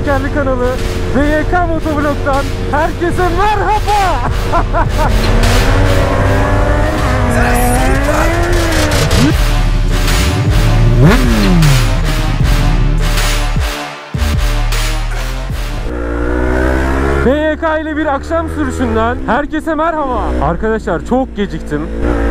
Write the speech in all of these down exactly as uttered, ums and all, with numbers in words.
Tekerli kanalı ve Y K Motovlog'dan herkese merhaba. B Y K ile bir akşam sürüşünden herkese merhaba. Arkadaşlar çok geciktim.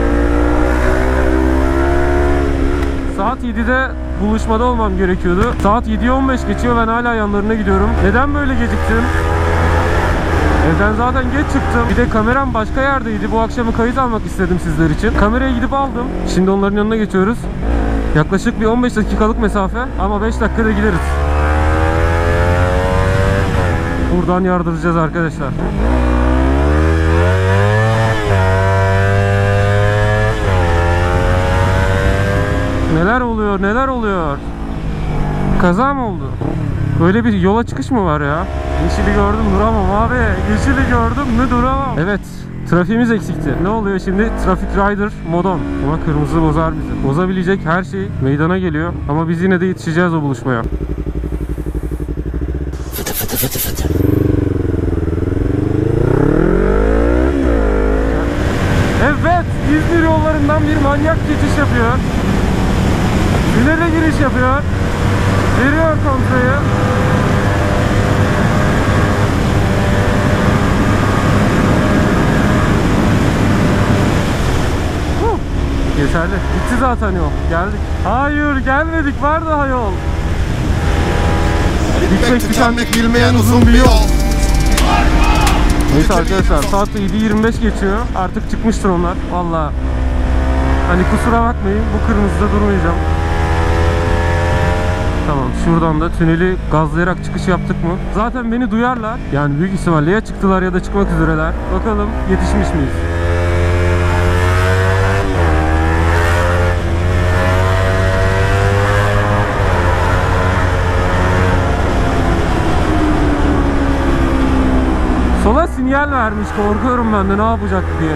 Saat yedide buluşmada olmam gerekiyordu. Saat yediye on beş geçiyor, ben hala yanlarına gidiyorum. Neden böyle geciktim? Evden zaten geç çıktım. Bir de kameram başka yerdeydi. Bu akşamı kayıt almak istedim sizler için. Kameraya gidip aldım. Şimdi onların yanına geçiyoruz. Yaklaşık bir on beş dakikalık mesafe ama beş dakikada gideriz. Buradan yardıracağız arkadaşlar. Neler oluyor, neler oluyor? Kaza mı oldu? Böyle bir yola çıkış mı var ya? Yeşili gördüm duramam abi. Yeşili gördüm mü duramam. Evet, trafiğimiz eksikti. Ne oluyor şimdi? Traffic Rider modon. Ama kırmızı bozar bizi. Bozabilecek her şey meydana geliyor. Ama biz yine de yetişeceğiz o buluşmaya. Fıtı fıtı fıtı fıtı. Evet, İzmir yollarından bir manyak geçiş yapıyor. Tünele giriş yapıyor. Veriyor kontrayı. Huh. Yeterli. Bitti zaten yol. Geldik. Hayır gelmedik. Var daha yol. Bitmek tükenmek bilmeyen uzun bir yol. Neyse arkadaşlar, saat yedi yirmi beş geçiyor. Artık çıkmıştır onlar. Vallahi hani kusura bakmayın, bu kırmızıda durmayacağım. Tamam, şuradan da tüneli gazlayarak çıkış yaptık mı? Zaten beni duyarlar. Yani büyük ihtimalle ya çıktılar ya da çıkmak üzereler. Bakalım yetişmiş miyiz? Sola sinyal vermiş, korkuyorum ben de ne yapacak diye.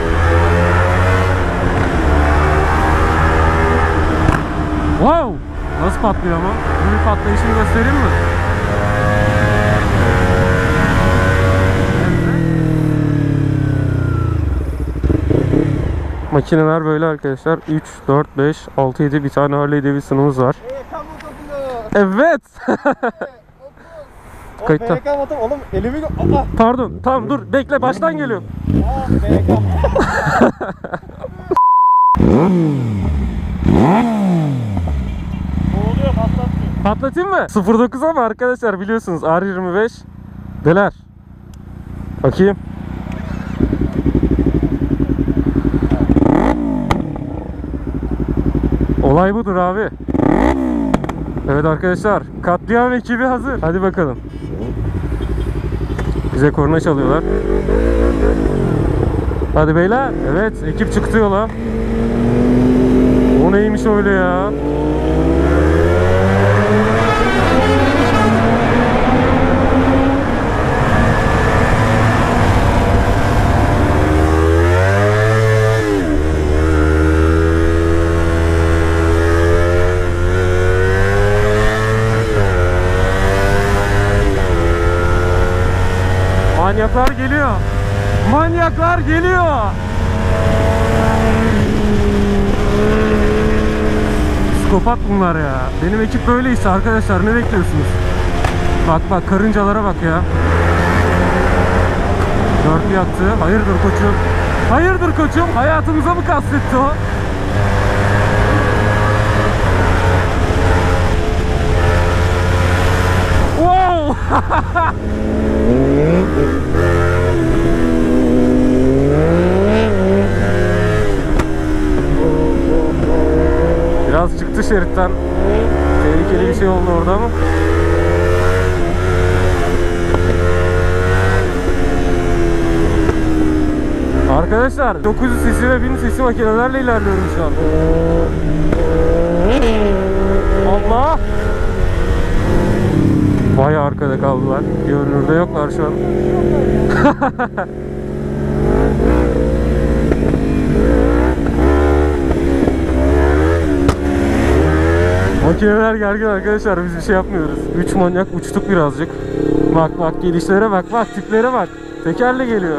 Wow! Nasıl patlıyor ama? Bu bir patlayışını göstereyim mi? Makineler böyle arkadaşlar. üç, dört, beş, altı, yedi bir tane Harley Davidson'umuz var. Evet! Kayıtta. B K motor oğlum, elimi gö... Pardon, tamam dur bekle, baştan geliyorum. Aa, B K. Ne oluyor, patlatmıyor. Patlatayım mı? sıfır dokuz ama arkadaşlar biliyorsunuz R yirmi beş deler. Bakayım. Olay budur abi. Evet arkadaşlar, katliam ekibi hazır. Hadi bakalım. Bize korna çalıyorlar. Hadi beyler. Evet, ekip çıktı yola. O neymiş öyle ya? Manyaklar geliyor. Manyaklar geliyor. Psikopat bunlar ya. Benim ekip böyle işte arkadaşlar, ne bekliyorsunuz? Bak bak, karıncalara bak ya. Dörtlü yaktı. Hayırdır koçum? Hayırdır koçum? Hayatımıza mı kastetti o? Wow! Biraz çıktı şeritten. Tehlikeli bir şey oldu orada ama. Arkadaşlar dokuz yüz cc ve bin cc makinelerle ilerliyorum şu an. Allah! Vay, arkada kaldılar. Görünürde yoklar şu an. Makineler gergin arkadaşlar, biz bir şey yapmıyoruz. Üç manyak uçtuk birazcık. Bak bak, gelişlere bak bak, tiplere bak. Tekerle geliyor.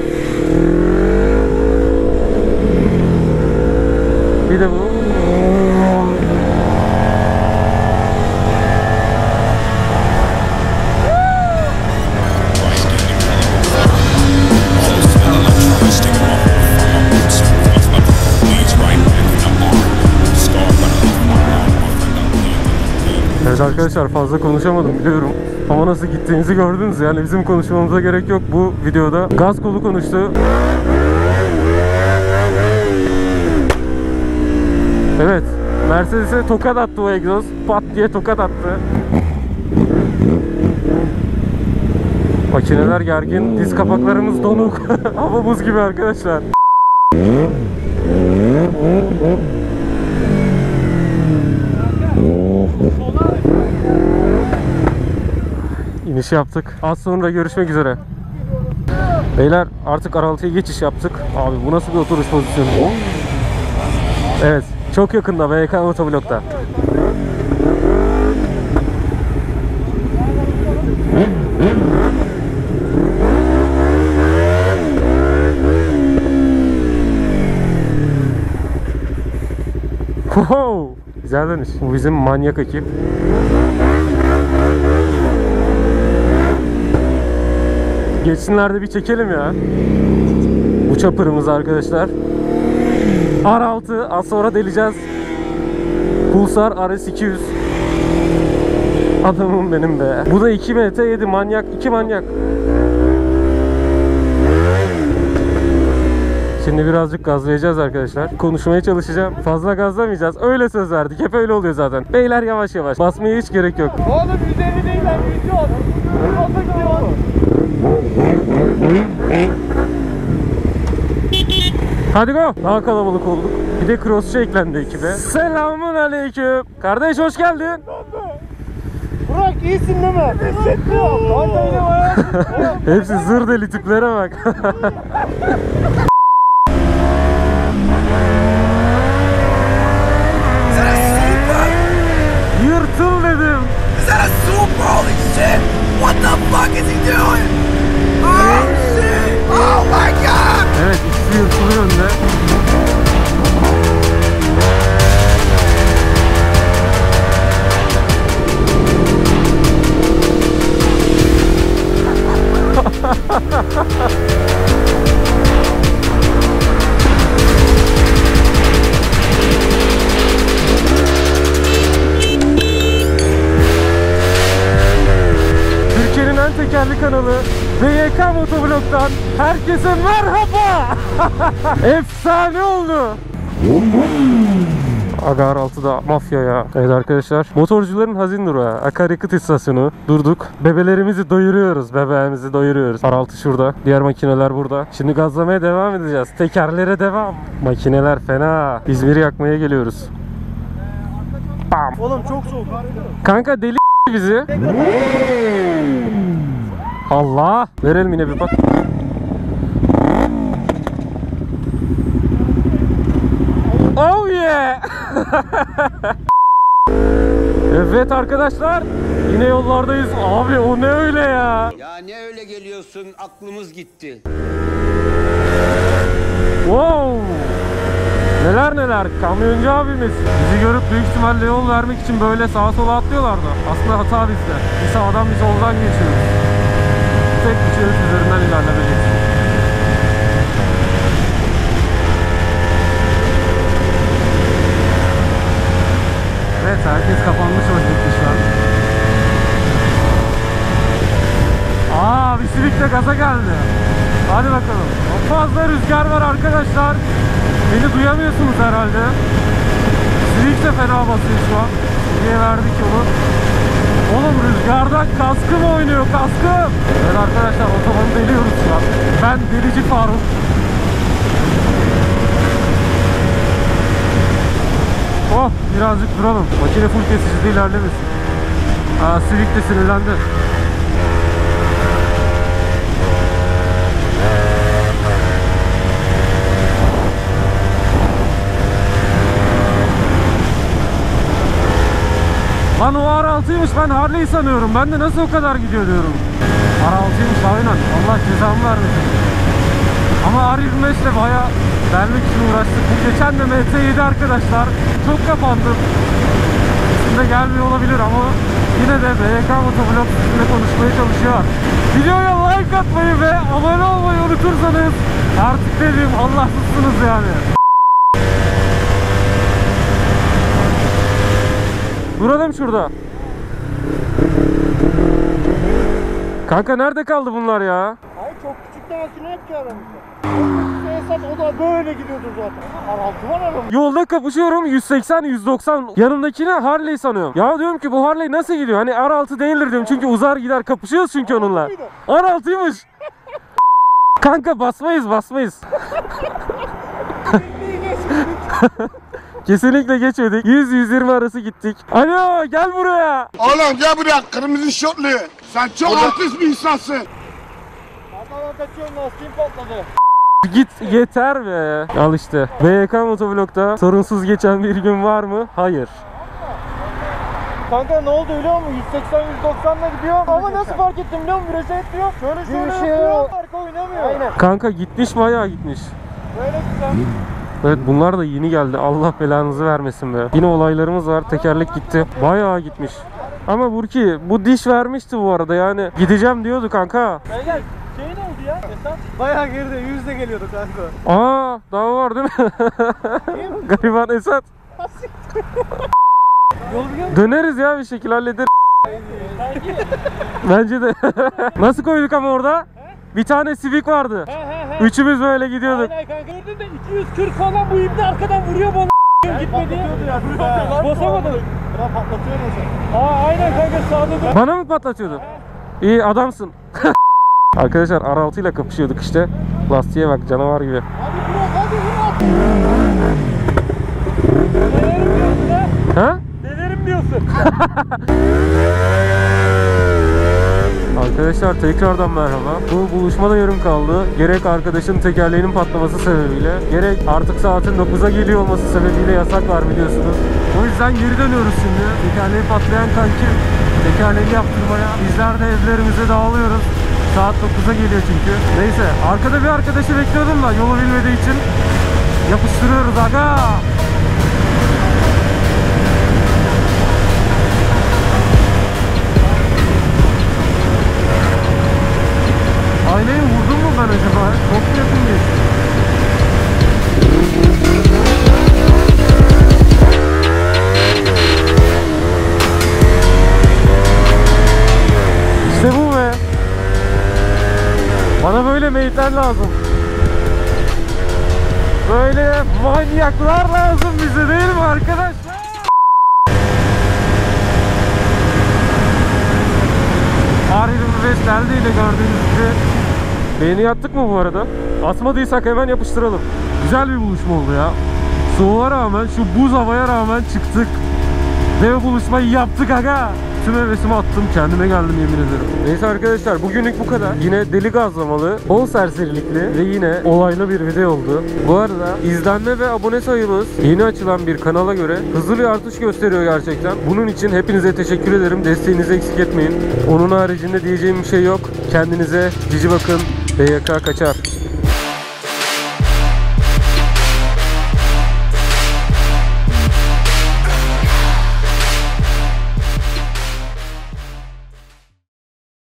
Bir de bu. Evet arkadaşlar, fazla konuşamadım biliyorum. Ama nasıl gittiğinizi gördünüz, yani bizim konuşmamıza gerek yok. Bu videoda gaz kolu konuştu. Evet, Mercedes'e tokat attı o egzoz. Pat diye tokat attı. Makineler gergin, diz kapaklarımız donuk. Hava buz gibi arkadaşlar. İniş yaptık. Az sonra görüşmek üzere. Beyler, artık R altıya geçiş yaptık. Abi bu nasıl bir oturuş pozisyonu? Evet, çok yakında B K Motovlog'da. Wow! Güzel dönüş. Bu bizim manyak ekip. Geçsinlerde bir çekelim ya. Bu çapırımız arkadaşlar. R altı, az sonra deleceğiz. Pulsar R S iki yüz. Adamım benim be. Bu da iki M T yedi, manyak, iki manyak. Şimdi birazcık gazlayacağız arkadaşlar. Konuşmaya çalışacağım. Fazla gazlamayacağız. Öyle söz verdik. Hep öyle oluyor zaten. Beyler yavaş yavaş. Basmaya hiç gerek yok. Oğlum yüz elli değil lan, yüz on. yüz onda gidiyor oğlum. Hadi go. Daha kalabalık olduk. Bir de crossçu eklendi ekibe. Selamun aleyküm. Kardeş hoş geldin. Burak iyisin değil mi? Hissetmiyorum. Kanka yine var. Hepsi zır deli tiplere bak. Yırtıl dedim. Is that a super holy shit? What the fuck is he doing? Oh shit! Oh my god! Evet, ikisi yırtılıyor önde. Türkiye'nin en tekerli kanalı ve Y K Motovlog'dan herkese merhaba. Efsane oldu. Aga R altıda mafya ya. Evet arkadaşlar, motorcuların hazin durağı, akaryakıt istasyonu. Durduk. Bebelerimizi doyuruyoruz. Bebeğimizi doyuruyoruz. R altı şurada. Diğer makineler burada. Şimdi gazlamaya devam edeceğiz. Tekerlere devam. Makineler fena. İzmir'i yakmaya geliyoruz. Bam. Oğlum çok soğuk. Kanka deli bizi. Allah. Verelim yine bir bak. Oh yeah. Evet arkadaşlar, yine yollardayız. Abi o ne öyle ya? Ya ne öyle geliyorsun, aklımız gitti. Wow. Neler neler, kamyoncu abimiz. Bizi görüp büyük ihtimalle yol vermek için böyle sağa sola atlıyorlardı. Aslında hata bizde. Bir sağdan bir soldan geçiyoruz. Tek bir şerit üzerinden ilerlemeliyiz. Evet, herkes kapanmış vaziyette şu an. Aa, bir Civic de gaza geldi. Hadi bakalım. Çok fazla rüzgar var arkadaşlar. Beni duyamıyorsunuz herhalde. Civic de fena basıyor şu an. Niye verdik onu? Oğlum rüzgardan kaskım oynuyor, kaskım. Evet arkadaşlar, otobanı deliyoruz şu an. Ben delici Faruk. Oh, birazcık duralım. Makine full kesicide ilerlemesin. Aa, Civic de sinirlendi. Lan o R altıymış, ben Harley sanıyorum. Ben de nasıl o kadar gidiyor diyorum. R altıymış aynen. Allah cezamı vermesin. Ama R yirmi beş ile baya vermek için uğraştık. Bu geçen de M T yedi arkadaşlar. Çok kapandım. Üstünde gelmiyor olabilir ama yine de B Y K Motovlog sizinle konuşmaya çalışıyor. Videoya like atmayı ve abone olmayı unutursanız artık dediğim Allahsızsınız yani. Duralım şurada. Kanka nerede kaldı bunlar ya? Hayır çok küçük de makine yok ki aramızda. Esas o da böyle gidiyordu zaten. R altı var aramızda. Yolda kapışıyorum, yüz seksen yüz doksan, yanımdakine Harley sanıyorum. Ya diyorum ki bu Harley nasıl gidiyor? Hani R altı değildir diyorum çünkü uzar gider, kapışıyoruz çünkü onunla. R altıymış. Kanka basmayız basmayız. Kesinlikle geçmedik. yüz yüz yirmi arası gittik. Alo gel buraya. Oğlum gel buraya kırmızı şortlu. Sen çok artist bir insansın. Arkadan kaçıyorum, lastiğim patladı. Git yeter be. Al işte. B Y K Motovlog'da sorunsuz geçen bir gün var mı? Hayır. Kanka ne oldu biliyor musun? yüz seksen yüz doksanla gidiyor ama nasıl fark ettim biliyor musun? Virajı etmiyor. Şöyle şöyle şey yapıyor. Arka oynamıyor. Aynen. Kanka gitmiş, bayağı gitmiş. Böyle güzel. Evet bunlar da yeni geldi. Allah belanızı vermesin be. Yine olaylarımız var. Tekerlek gitti. Bayağı gitmiş. Ama Burki bu diş vermişti bu arada yani. Gideceğim diyordu kanka. Beyler şey ne oldu ya? Esat bayağı geride yüzde geliyordu kanka. Aa daha var değil mi? Gariban Esat. Yol biliyor musun? Döneriz ya bir şekilde hallederiz. Bence de. Nasıl koyduk ama orada? Bir tane Civic vardı. He he he. Üçümüz böyle gidiyorduk. Aynen kanka. Gördün de iki yüz kırk falan bu ibne arkadan vuruyor bana. Gitmedi ya. Basamadı. Bana patlatıyor mesela. Aa aynen kanka sağda. Bana mı patlatıyordu? İyi adamsın. Arkadaşlar R altı ile kapışıyorduk işte. Lastiğe bak canavar gibi. Hadi Burak hadi Burak. Denerim diyorsun ha? Ha? Denerim diyorsun. Arkadaşlar tekrardan merhaba. Bu buluşmada yarım kaldı. Gerek arkadaşın tekerleğinin patlaması sebebiyle, gerek artık saatin dokuza geliyor olması sebebiyle yasak var biliyorsunuz. O yüzden geri dönüyoruz şimdi. Tekerleği patlayan kankim tekerleği yaptırmaya. Bizler de evlerimize dağılıyoruz. Saat dokuza geliyor çünkü. Neyse arkada bir arkadaşı bekliyordum da yolu bilmediği için yapıştırıyoruz aga. Aynayı vurdum mu ben acaba? Çok mu yakın geçti? İşte bu be. Bana böyle meyitler lazım. Böyle manyaklar lazım bize değil mi arkadaşlar? R yirmi beş geldiğiyle gördüğünüz gibi. Beğeni attık mı bu arada? Atmadıysak hemen yapıştıralım. Güzel bir buluşma oldu ya. Soğuğa rağmen, şu buz havaya rağmen çıktık. Ve buluşmayı yaptık aga. Tüm hevesimi attım, kendime geldim yemin ederim. Neyse arkadaşlar bugünlük bu kadar. Yine deli gazlamalı, bol serserilikli ve yine olaylı bir video oldu. Bu arada izlenme ve abone sayımız yeni açılan bir kanala göre hızlı bir artış gösteriyor gerçekten. Bunun için hepinize teşekkür ederim. Desteğinizi eksik etmeyin. Onun haricinde diyeceğim bir şey yok. Kendinize cici bakın. B Y K kaçar.